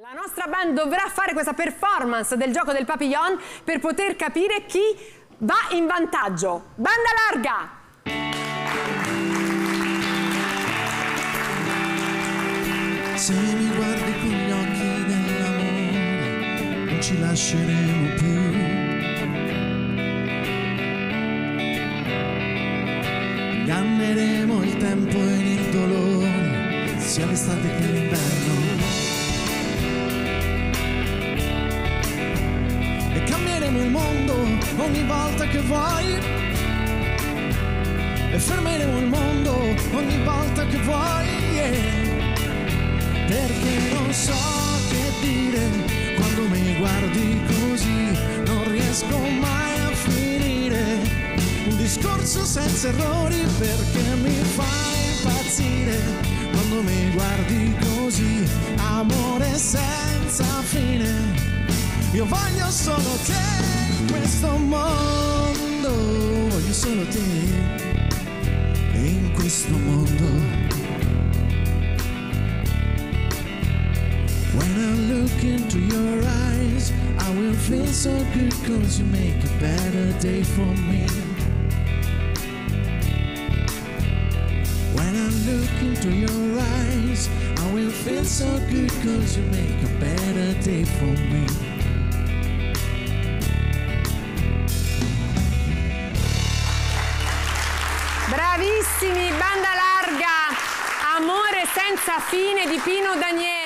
La nostra band dovrà fare questa performance del gioco del papillon per poter capire chi va in vantaggio. Banda larga! Se mi guardi con gli occhi dell'amore, non ci lasceremo più. Inganneremo il tempo e il dolore, sia l'estate che l'inverno. E cambieremo il mondo ogni volta che vuoi. E fermeremo il mondo ogni volta che vuoi, yeah. Perché non so che dire quando mi guardi così, non riesco mai a finire un discorso senza errori, perché mi fai impazzire quando mi guardi così, amore senza fine. Io voglio solo te in questo mondo, voglio solo te in questo mondo. When I look into your eyes, I will feel so good, 'cause you make a better day for me. When I look into your eyes, I will feel so good, 'cause you make a better day for me. Bravissimi, banda larga, amore senza fine di Pino Daniele.